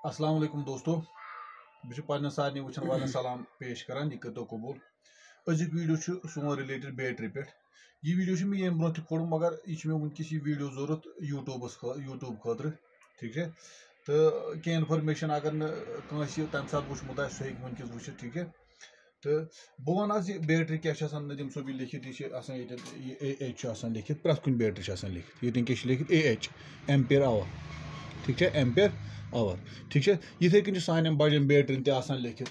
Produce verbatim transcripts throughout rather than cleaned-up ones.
अस्सलाम वालेकुम दोस्तों बह पे सारे वचन वाले सलाम पेश करान यह कतो कबूल अजुक वीडियो सोन रिलेटेड बैटरी पे यह वीडियो मे ये ब्रो खोल मगर यह वनकस यह वीडियो जरूरत यूट्यूब यूट्यूब खतर ठीक है तो कह इन्फॉर्मेशन अगर नस तम सात वुचमुत सह वनकस वो ठीक है तो बह वन आज बैटरी क्या नदीम सोबी लिखित यह ए एच लिखित प्रत कुन बैटरी लिखित ये वनकस लिखित ए एच एम्पेयर आवर ठीक है एम्पेयर आवर ठीक है इथे कन सान बजन बैटरी तहन लिखित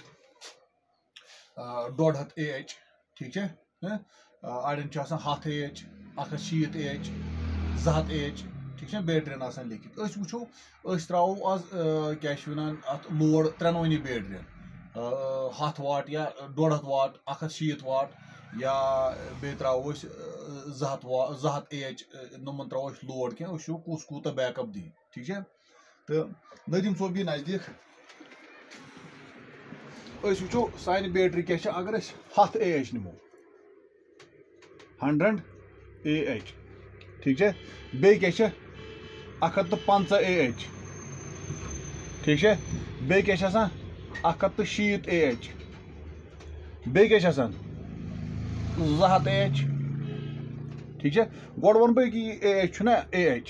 डोड हथ ए एच ठीक है अड़न हथ ए एच अख शीत A H Jat A H ठीक है बैटरीन आसान लिखित वो त्रो आज क्या वन अत लोड त्रेनवनी बैटरीन हथ वाट या डोड हथ वाट अख शीत वाट या बे त्रो जत वा जत ए एच नमन त्रो लोड क्या कुस कूत बैकअप दी ठीक है तो नदीम सोबी नजदीक वो सान बैटरी क्या अगर हथ ए एच नमो हंड्रेड ए एच ठीक है बे क्या अख तो पंचा ए एच ठीक है बे क्या अख तो शीत ए एच बे क्या जत ए एच ठीक है गोड वन बह कि ए एच ना ए एच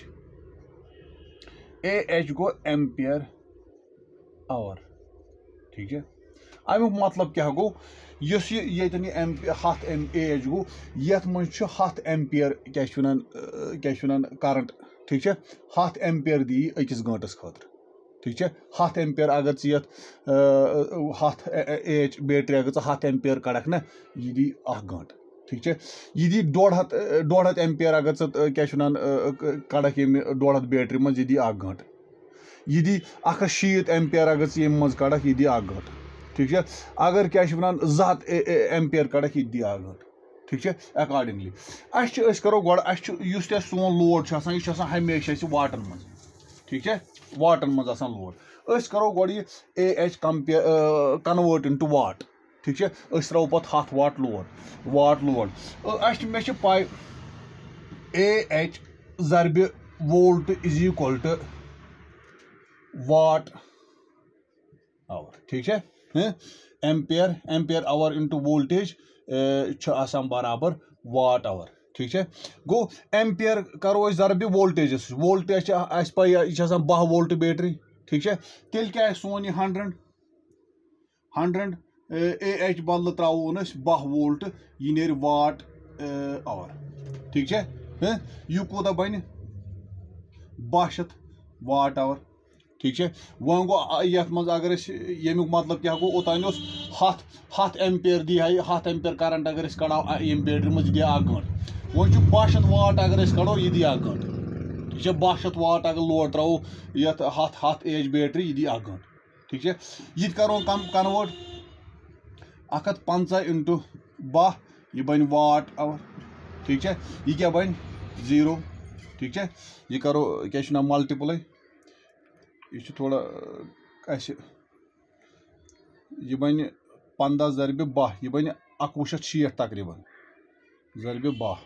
ए एच गो एम्पियर आवर ठीक है अमुक मतलब क्या गो इस ये हथ एम ए एच गो यथ मन हथ एम्पियर क्या क्या करंट ठीक है हथ एम्पियर दी अकिस गंटस खतर ठीक है हथ एम्पियर अगर यथ हथ ए एच बैटरी अगर हथ एम्पियर कड़क ना यह दी अख गंट ठीक है यह दी डोड हथ डोड हथ एम्पियर अगर क्या कड़क ये डोड हथ बैटरी मज यह दी अख गंट यह दी अख शीत एम्पियर अगर ये मज कड़क यह दी अख गंट ठीक है अगर क्या वन जत एम्पियर कड़क यह दी अख गंट ठीक है अकॉर्डिंगली अस करो गोड़ अस सोन लोड यह हमेशा वाटन मज ठीक है वाटन मज लोड अस करो गोड़ A H compare convert into watt ठीक है अस त्रो पे हथ वाट लोड वाट लोड अस मे पाई ए एच जरब volt is equal to watt hour ठीक है ampere ampere hour into voltage बराबर वाट आवर ठीक है गो एम्पेयर करो जरब वोल्टेजस वोल्टेज पे यह बह वोल्ट बैटरी ठीक है तेल क्या सोन यह हंड्रेड हंड्रेड ए एच बदल त्रोन बह वोल्ट यह नेर वाट आवर ठीक है यह कूत बन बह शत वाट आवर ठीक है वन गो ये मज अगर यमुक मतलब क्या गो ओतान हथ हथ एम्पेयर दी हथ एम्पेयर करंट अगर कड़ो ये बैटरी मज दी अख गंट वो बह शत वाट अगर कड़ो यह दी अख गंट ठीक है बह शत वाट अगर लोड त्रो ये हथ हथ एच बैटरी यह दी अख गंट ठीक है यह करो कम कन्वर्ट अख पंचा इंटू बह यह बन वाट आवर ठीक है यह क्या बन जीरो ठीक है यह करो क्या मल्टीप्लाई यह थोड़ा यह बन पंद्रह जरब बह यह बन अकवु शत शीठ तकरीबन जरब बह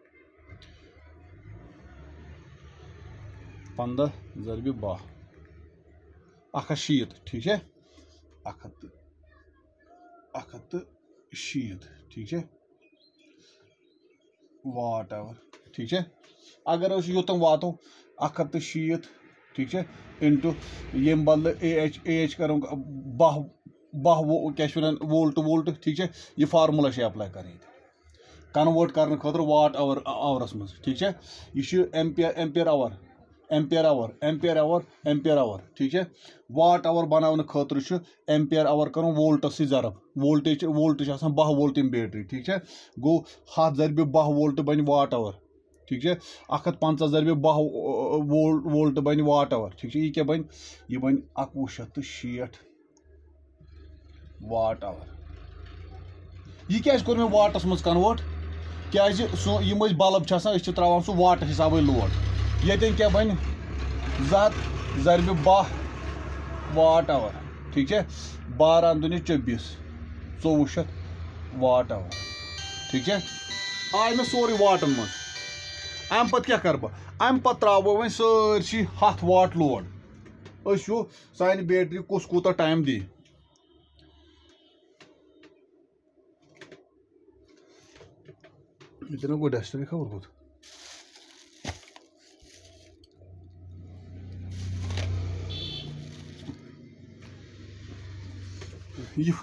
पंद्रह जरब बह अख शीत ठीक है अख अख शीत ठीक है वाट आवर ठीक है अगर योतन वातो अख शीत ठीक है इंटू ये बदल ए एच ए एच करो बह बह वो क्या वोल्ट वोल्ट ठीक है यह फार्मूला अप्लाई कर कन्वर्ट करने खतर वाट आवर आवरस मज ठीक है यह ampere ampere hour ampere hour ampere hour ampere hour ठीक है वाट आवर बनाने खतर एम्पियर आवर करो वोल्टस जरब वोल्टेज वोल्टेज बह वोल्ट बैटरी ठीक है गो हथ जरब बह वोल्ट बन वाट आवर ठीक है अख पंचा जरब बह वोल्ट वोल्ट बन वाट आवर ठीक है यह क्या बन यह बन अकवु शत शीठ वाट आवर यह क्या कोर मे वाटस मज कन्वर्ट क्या यम बल्ब त्रावान सह वाट हिसाब लोड ये क्या बन जत जरब बह वाट आवर ठीक है बारह दुनि चौबीस चौवह शत वाट आवर ठीक है आय मे सोरे वाटन मज अम पे क्या कर बह अम पे त्रा बह वो सारी हथ वाट लोड وچھو سانہِ بیٹری کُس کوٗتاہ ٹایم دی اتنا کوئی ڈسٹ خبر کوت یہ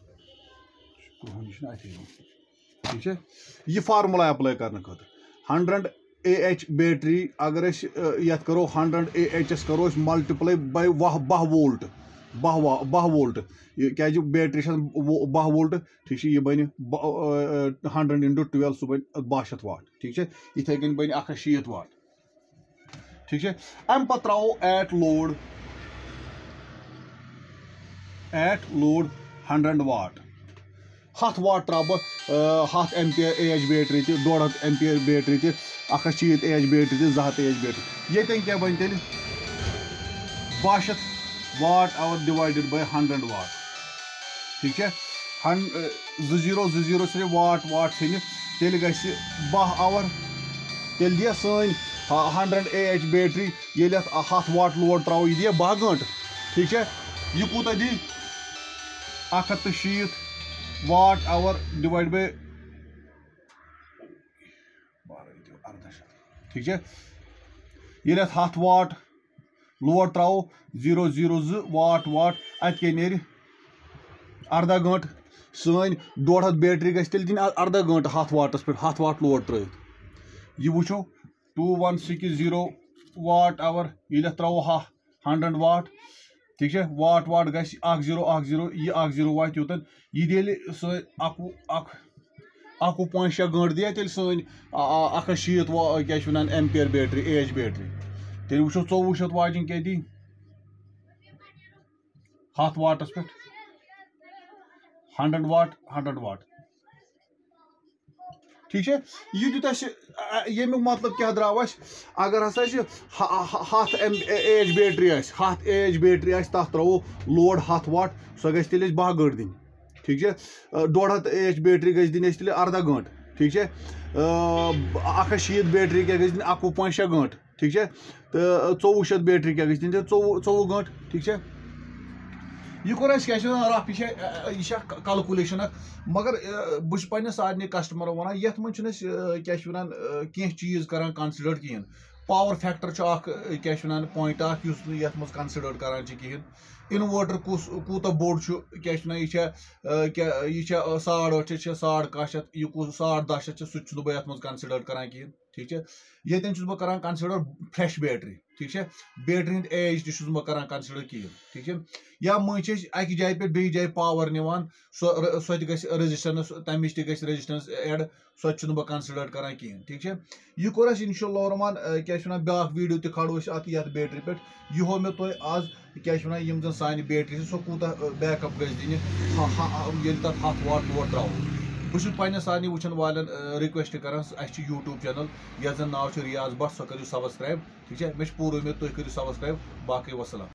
ٹھیک ہے یہ فارمولا اپلائی کرنے خاطر ہنڈریڈ اے ایچ بیٹری اگر اس یت کرو ہنڈریڈ اے ایچ ایس کرو ملٹیپلائی بائی وہ بہ وولٹ بہ بہ وولٹ کیا بیٹری بہ وولٹ ٹھیک ہے یہ بن ہنڈریڈ انٹو ٹویلو سہ بن بہ شیت واٹ ٹھیک ہے اتھے کن بن اکھ ہتھ شیت واٹ ٹھیک ہے ام پتہ تراو ایٹ لوڈ ایٹ لوڈ ہنڈریڈ واٹ ہتھ واٹ ترا بہ ہتھ ایمپیر اے ایچ بیٹری تہ ڈوڑ ہتھ ایمپیر بیٹری تہ اکھ ہتھ شیت اے ایچ بیٹری تہ زٕ ہتھ اے ایچ بیٹری یتن کیا بن تیل بہ شیت watt hour divided by hundred watt ٹھیک ہے زٕ زیٖرو زٕ زیٖرو صرف واٹ واٹ ژھٕنہِ تیٚلہِ گژھِ بہ آور تیٚلہِ دِیا سٲنۍ ہنڈریڈ اے ایچ بیٹری ییٚلہِ اتھ ہتھ واٹ لوڈ تراوو یہ دِیا بہ گٲنٹہٕ ٹھیک ہے یہ کوٗتاہ دی اکھ ہتھ تہٕ شیٖتھ واٹ آور ڈیوائڈ بائی ٹھیک ہے ییٚلہِ اتھ ہتھ واٹ لوڈ تراوو زیٖرو زیٖرو زٕ واٹ واٹ اتہِ کیٛاہ نیرِ اردہ گٲنٹہٕ سٲنۍ ڈوڑ ہتھ بیٹری گژھِ تیٚلہِ دِنۍ اردہ گٲنٹہٕ ہتھ واٹس پٮ۪ٹھ ہتھ واٹ لوڈ ترٲیِتھ یہ وٕچھو two one six zero watt hour ییٚلہِ اتھ تراوو ہا ہنڈریڈ واٹ ٹھیک ہے واٹ واٹ گژھِ اکھ زیٖرو اکھ زیٖرو یہ اکھ زیٖرو واتہِ یوٚتن یہ دِییٚلہِ سٲنۍ اکوُہ اکھ اکوُہ پویِنٹ شیٚے گٲنٹہٕ دِیا تیٚلہِ سٲنۍ اکھ ہتھ شیٖتھ کیٛاہ چھِ ونان ampere battery A H battery تیٚلہِ وٕچھو ژوٚوُہ شیٚتھ واجِنۍ کیٛاہ دی ہتھ واٹس پٮ۪ٹھ ہنڈریڈ واٹ ہنڈریڈ واٹ ٹھیک ہے یہ دیُت اسہِ ییٚمیُک مطلب کیٛاہ درٛاو اسہِ اگر ہسا اسہِ ہتھ ایم اے ایچ بیٹری آسہِ ہتھ اے ایچ بیٹری آسہِ تتھ تراوو لوڈ ہتھ واٹ سۄ گژھِ تیٚلہِ اسہِ بہ گٲنٹہٕ دِنۍ ٹھیک ہے ڈوڑ ہتھ اے ایچ بیٹری گژھِ دِنۍ اسہِ تیٚلہِ اردہ گٲنٹہٕ ٹھیک ہے اکھ ہتھ شیٖتھ بیٹری کیٛاہ گژھِ دِنۍ اکوُہ پویِنٹ شیٚے گٲنٹہٕ ٹھیک ہے تہٕ ژوٚوُہ شیٚتھ بیٹری کیٛاہ گژھِ دِنۍ ژوٚوُہ ژوٚوُہ گٲنٹہٕ ٹھیک ہے یہ کوٚر اسہِ کیٛاہ چھِ ونان رف یہ یہ چھِ کلکولیشن اکھ مگر بہٕ چھُس پننٮ۪ن سارنٕے کسٹمرن ونان یتھ منٛز چھِنہٕ أسۍ کیٛاہ چھِ ونان کینٛہہ چیٖز کران کنسِڈر کہیٖنۍ پاور فیکٹر چھُ اکھ کیٛاہ چھِ ونان پویِنٹ اکھ یُس نہٕ یتھ منٛز کنسِڈر کران چھِ کہیٖنۍ انوٲٹر کُس کوٗتاہ بوٚڑ چھُ کیٛاہ چھِ ونان یہِ چھا کیٛاہ یہِ چھا ساڑ ٲٹھ شیٚتھ چھا ساڑ کاہ شیٚتھ یہِ کُس ساڑ دہ شیٚتھ چھُ سُہ تہِ چھُس نہٕ بہٕ یتھ منٛز کنسِڈر کران کہیٖنۍ ٹھیک چھا ییٚتٮ۪ن چھُس بہٕ کران کنسِڈر فرٛیش بیٹری ٹھیک چھا بیٹری ہُنٛد ایج تہِ چھُس نہٕ بہٕ کران کنسِڈر کہیٖنۍ ٹھیک چھا یا مٔنٛزۍ چھِ أسۍ اکہِ جایہِ پٮ۪ٹھ بیٚیِس جایہِ پاور نِوان سۄ سۄ تہِ گژھِ ریزسٹنس تمِچ تہِ گژھِ ریزسٹنس ایڈ سۄ تہِ چھُنہٕ بہٕ کنسِڈر کران کہیٖنۍ ٹھیک چھا یہِ کوٚر اسہِ انشاء اللہ رحمان کیٛاہ چھِ ونان بیاکھ ویٖڈیو تہِ کھالو أسۍ اتھ یتھ بیٹری پٮ۪ٹھ یہِ ہوو مےٚ تۄہہِ آز کیٛاہ چھِ ونان یِم زن سانہِ بیٹری چھِ سۄ کوٗتاہ بیک اپ گژھِ دِنہِ ییٚلہِ تتھ ہتھ واٹ لوڈ تراوو بہٕ چھُس پننٮ۪ن سارنٕے وٕچھن والٮ۪ن رِکویسٹ کران اسہِ چھُ یوٗٹیوٗب چینل یتھ زن ناو چھُ ریاض بٹ سۄ کٔرِو سبسکرایب ٹھیک چھا مےٚ چھِ پوٗرٕ اُمید تُہۍ کٔرِو سبسکرایب باقٕے وسلام